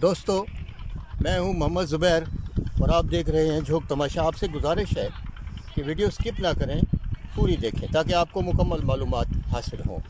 दोस्तों, मैं हूं मोहम्मद ज़ुबैर और आप देख रहे हैं झोंक तमाशा। आपसे गुजारिश है कि वीडियो स्किप ना करें, पूरी देखें ताकि आपको मुकम्मल मालूमात हासिल हों।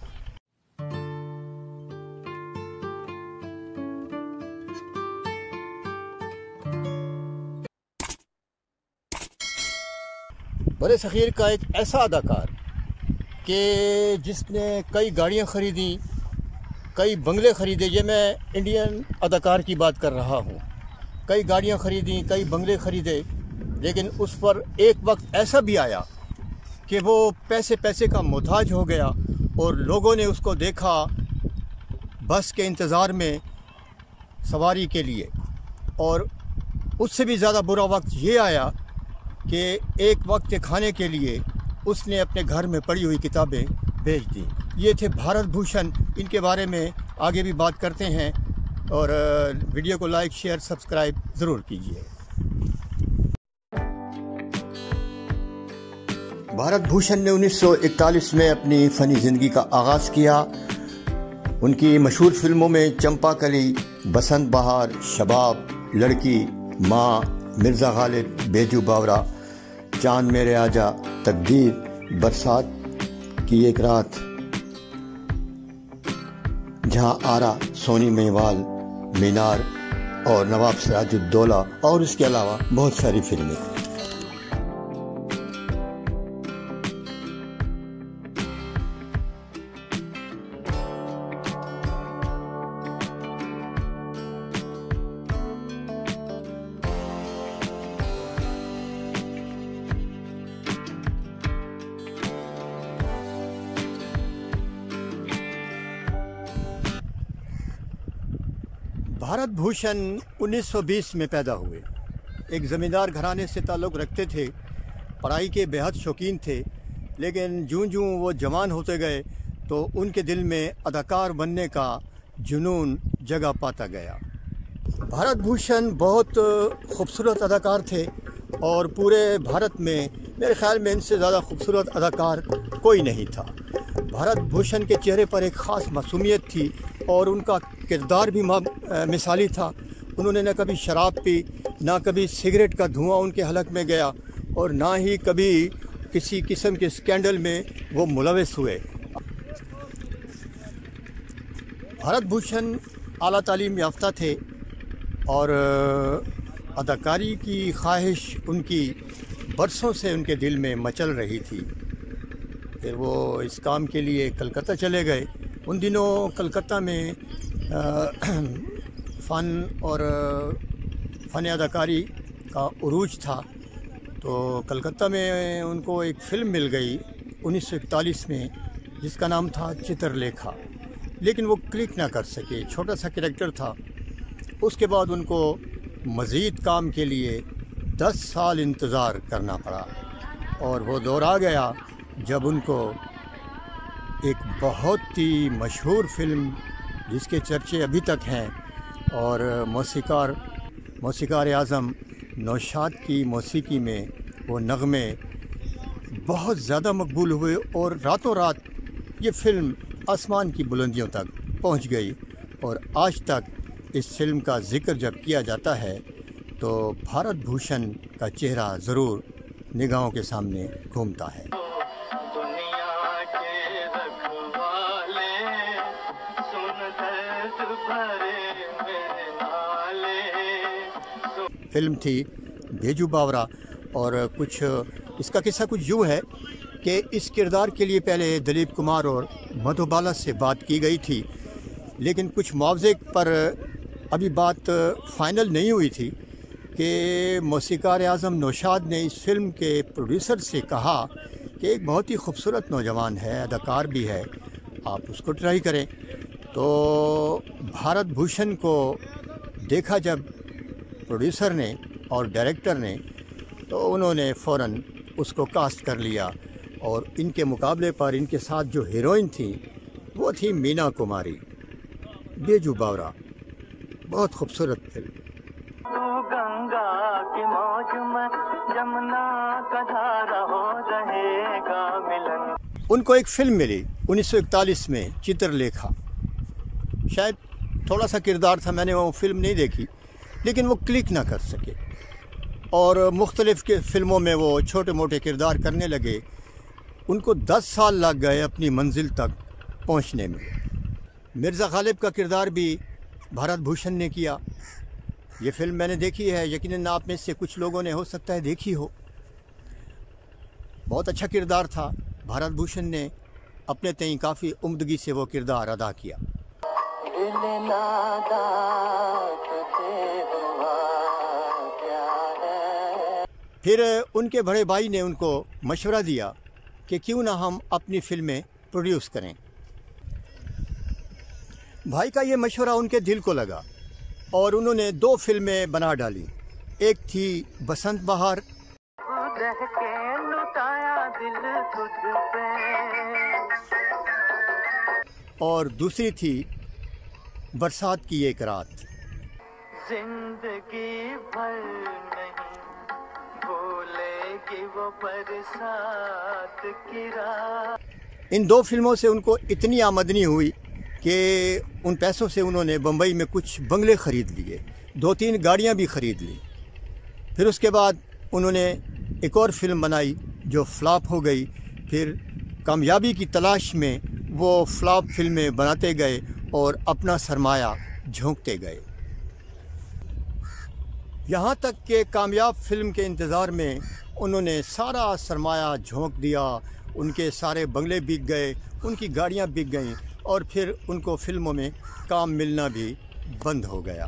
बरसग़ीर का एक ऐसा अदाकार कि जिसने कई गाड़ियां ख़रीदी, कई बंगले ख़रीदे। ये मैं इंडियन अदाकार की बात कर रहा हूँ। कई गाड़ियां ख़रीदी, कई बंगले ख़रीदे, लेकिन उस पर एक वक्त ऐसा भी आया कि वो पैसे का मोहताज हो गया और लोगों ने उसको देखा बस के इंतज़ार में सवारी के लिए। और उससे भी ज़्यादा बुरा वक्त ये आया कि एक वक्त के खाने के लिए उसने अपने घर में पड़ी हुई किताबें बेच दी। ये थे भारत भूषण। इनके बारे में आगे भी बात करते हैं और वीडियो को लाइक, शेयर, सब्सक्राइब ज़रूर कीजिए। भारत भूषण ने 1941 में अपनी फ़नी ज़िंदगी का आगाज़ किया। उनकी मशहूर फिल्मों में चंपाकली, बसंत बहार, शबाब, लड़की, माँ, मिर्ज़ा गालिब, बेजू बावरा, चांद मेरे आजा, तकदीर, बरसात की एक रात, जहां आरा, सोनी मेवाल, मीनार और नवाब सिराजुद्दौला और इसके अलावा बहुत सारी फिल्में। भारत भूषण 1920 में पैदा हुए। एक ज़मींदार घराने से ताल्लुक़ रखते थे। पढ़ाई के बेहद शौकीन थे, लेकिन जूं वो जवान होते गए तो उनके दिल में अदाकार बनने का जुनून जगह पाता गया। भारत भूषण बहुत खूबसूरत अदाकार थे और पूरे भारत में मेरे ख़्याल में इनसे ज़्यादा खूबसूरत अदाकार कोई नहीं था। भारत भूषण के चेहरे पर एक ख़ास मासूमियत थी और उनका किरदार भी मिसाली था। उन्होंने न कभी शराब पी, ना कभी सिगरेट का धुआं उनके हलक में गया और ना ही कभी किसी किस्म के स्कैंडल में वो मुलविस हुए। भारत भूषण आला तालीम याफ्ता थे और अदाकारी की ख्वाहिश उनकी बरसों से उनके दिल में मचल रही थी। फिर वो इस काम के लिए कलकत्ता चले गए। उन दिनों कलकत्ता में फ़न और फ़न अदाकारी का उरूज था, तो कलकत्ता में उनको एक फ़िल्म मिल गई 1941 में जिसका नाम था चित्रलेखा, लेकिन वो क्लिक ना कर सके। छोटा सा कैरेक्टर था। उसके बाद उनको मज़ीद काम के लिए 10 साल इंतज़ार करना पड़ा और वो दौर आ गया जब उनको एक बहुत ही मशहूर फ़िल्म जिसके चर्चे अभी तक हैं और मौसीकार आज़म नौशाद की मौसीकी में वो नग़मे बहुत ज़्यादा मकबूल हुए और रातों रात ये फ़िल्म आसमान की बुलंदियों तक पहुंच गई। और आज तक इस फ़िल्म का ज़िक्र जब किया जाता है तो भारत भूषण का चेहरा ज़रूर निगाहों के सामने घूमता है। फिल्म थी बेजू बावरा और कुछ इसका किस्सा कुछ यूँ है कि इस किरदार के लिए पहले दिलीप कुमार और मधुबाला से बात की गई थी, लेकिन कुछ मुआवजे पर अभी बात फाइनल नहीं हुई थी कि मौसीकार आज़म नौशाद ने इस फिल्म के प्रोड्यूसर से कहा कि एक बहुत ही खूबसूरत नौजवान है, अदाकार भी है, आप उसको ट्राई करें। तो भारत भूषण को देखा जब प्रोड्यूसर ने और डायरेक्टर ने, तो उन्होंने फ़ौरन उसको कास्ट कर लिया और इनके मुकाबले पर इनके साथ जो हीरोइन थी वो थी मीना कुमारी। बेजू बावरा बहुत खूबसूरत फिल्म। गंगा की मौज में जमुना का धारा हो रहेगा मिलन। उनको एक फ़िल्म मिली 1941 में चित्रलेखा। शायद थोड़ा सा किरदार था, मैंने वो फ़िल्म नहीं देखी, लेकिन वो क्लिक ना कर सके और मुख्तलिफ़ के फ़िल्मों में वो छोटे मोटे किरदार करने लगे। उनको 10 साल लग गए अपनी मंजिल तक पहुंचने में। मिर्ज़ा गालिब का किरदार भी भारत भूषण ने किया। ये फ़िल्म मैंने देखी है, यकीनन आप में से कुछ लोगों ने हो सकता है देखी हो। बहुत अच्छा किरदार था। भारत भूषण ने अपने तय काफ़ी उम्दगी से वो किरदार अदा किया। फिर उनके बड़े भाई ने उनको मशवरा दिया कि क्यों ना हम अपनी फ़िल्में प्रोड्यूस करें। भाई का ये मशवरा उनके दिल को लगा और उन्होंने 2 फ़िल्में बना डाली। एक थी बसंत बहार और दूसरी थी बरसात की एक रात। जिंदगी भर नहीं भूलेगी वो बरसात की रात। इन 2 फिल्मों से उनको इतनी आमदनी हुई कि उन पैसों से उन्होंने बम्बई में कुछ बंगले ख़रीद लिए, 2-3 गाड़ियां भी ख़रीद ली। फिर उसके बाद उन्होंने एक और फिल्म बनाई जो फ्लॉप हो गई। फिर कामयाबी की तलाश में वो फ्लॉप फिल्में बनाते गए और अपना सरमाया झोंकते गए, यहाँ तक कि कामयाब फिल्म के इंतज़ार में उन्होंने सारा सरमाया झोंक दिया। उनके सारे बंगले बिक गए, उनकी गाड़ियाँ बिक गईं और फिर उनको फिल्मों में काम मिलना भी बंद हो गया।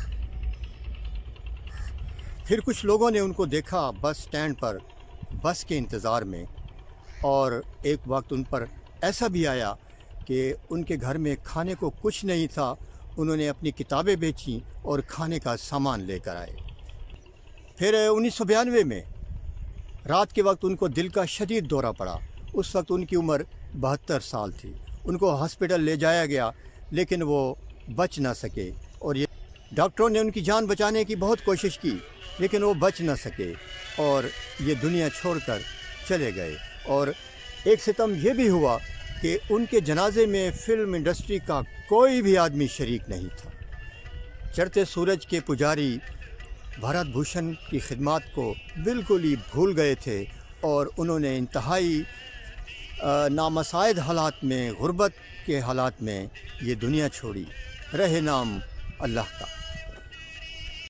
फिर कुछ लोगों ने उनको देखा बस स्टैंड पर बस के इंतज़ार में, और एक वक्त उन पर ऐसा भी आया कि उनके घर में खाने को कुछ नहीं था। उन्होंने अपनी किताबें बेचीं और खाने का सामान लेकर आए। फिर 1992 में रात के वक्त उनको दिल का शदीद दौरा पड़ा। उस वक्त उनकी उम्र 72 साल थी। उनको हॉस्पिटल ले जाया गया लेकिन वो बच ना सके और ये डॉक्टरों ने उनकी जान बचाने की बहुत कोशिश की लेकिन वो बच ना सके और ये दुनिया छोड़कर चले गए। और एक सितम ये भी हुआ कि उनके जनाजे में फ़िल्म इंडस्ट्री का कोई भी आदमी शरीक नहीं था। चढ़ते सूरज के पुजारी भारत भूषण की खिदमत को बिल्कुल ही भूल गए थे और उन्होंने इंतहाई नामसाइद हालात में, गुर्बत के हालात में ये दुनिया छोड़ी। रहे नाम अल्लाह का।